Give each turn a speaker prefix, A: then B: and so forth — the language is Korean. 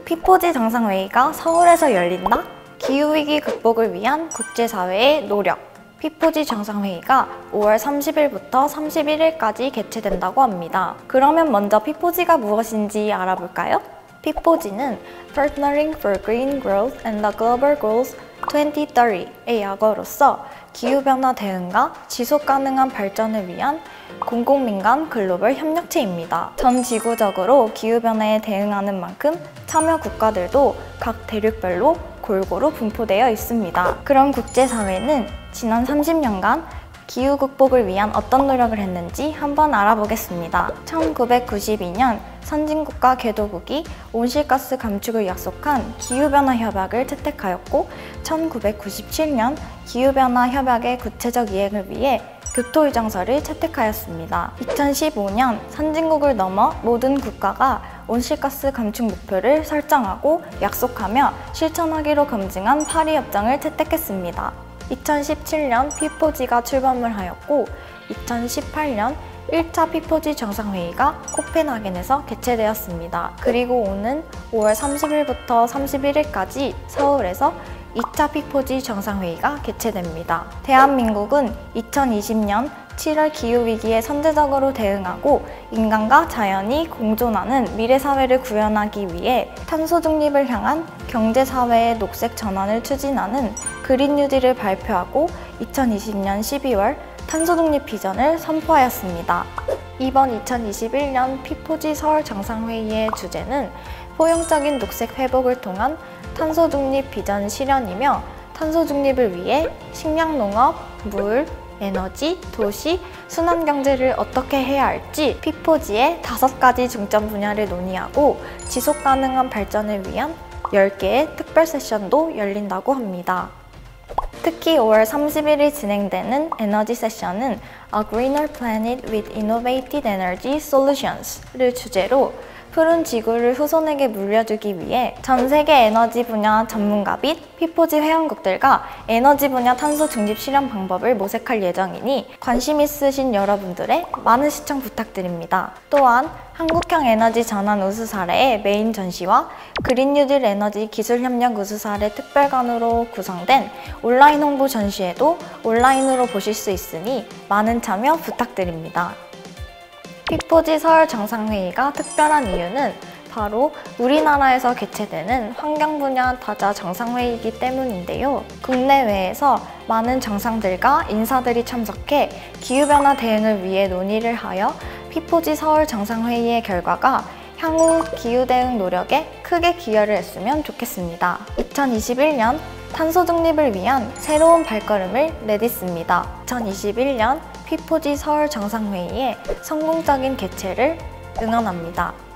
A: P4G 정상회의가 서울에서 열린다? 기후위기 극복을 위한 국제사회의 노력. P4G 정상회의가 5월 30일부터 31일까지 개최된다고 합니다. 그러면 먼저 P4G가 무엇인지 알아볼까요? P4G는 Partnering for Green Growth and the Global Goals 2030의 약어로서 기후변화 대응과 지속가능한 발전을 위한 공공민간 글로벌 협력체입니다. 전 지구적으로 기후변화에 대응하는 만큼 참여 국가들도 각 대륙별로 골고루 분포되어 있습니다. 그럼 국제사회는 지난 30년간 기후 극복을 위한 어떤 노력을 했는지 한번 알아보겠습니다. 1992년 선진국과 개도국이 온실가스 감축을 약속한 기후변화 협약을 채택하였고 1997년 기후변화 협약의 구체적 이행을 위해 교토의정서를 채택하였습니다. 2015년 선진국을 넘어 모든 국가가 온실가스 감축 목표를 설정하고 약속하며 실천하기로 검증한 파리협정을 채택했습니다. 2017년 P4G가 출범을 하였고 2018년 1차 P4G 정상회의가 코펜하겐에서 개최되었습니다. 그리고 오는 5월 30일부터 31일까지 서울에서 2차 P4G 정상회의가 개최됩니다. 대한민국은 2020년 7월 기후위기에 선제적으로 대응하고 인간과 자연이 공존하는 미래사회를 구현하기 위해 탄소 중립을 향한 경제사회의 녹색 전환을 추진하는 그린 뉴딜을 발표하고 2020년 12월 탄소 중립 비전을 선포하였습니다. 이번 2021년 P4G 서울 정상회의의 주제는 포용적인 녹색 회복을 통한 탄소 중립 비전 실현이며 탄소 중립을 위해 식량 농업, 물, 에너지, 도시, 순환경제를 어떻게 해야 할지 P4G의 5가지 중점 분야를 논의하고 지속가능한 발전을 위한 10개의 특별 세션도 열린다고 합니다. 특히 5월 31일 진행되는 에너지 세션은 A Greener Planet with Innovative Energy Solutions를 주제로 푸른 지구를 후손에게 물려주기 위해 전 세계 에너지 분야 전문가 및 P4G 회원국들과 에너지 분야 탄소 중립 실현 방법을 모색할 예정이니 관심 있으신 여러분들의 많은 시청 부탁드립니다. 또한 한국형 에너지 전환 우수 사례의 메인 전시와 그린 뉴딜 에너지 기술 협력 우수 사례 특별관으로 구성된 온라인 홍보 전시회도 온라인으로 보실 수 있으니 많은 참여 부탁드립니다. P4G 서울 정상회의가 특별한 이유는 바로 우리나라에서 개최되는 환경 분야 다자 정상회의이기 때문인데요. 국내외에서 많은 정상들과 인사들이 참석해 기후변화 대응을 위해 논의를 하여 P4G 서울 정상회의의 결과가 향후 기후대응 노력에 크게 기여를 했으면 좋겠습니다. 2021년 탄소 중립을 위한 새로운 발걸음을 내딛습니다. 2021년 P4G 서울 정상회의의 성공적인 개최를 응원합니다.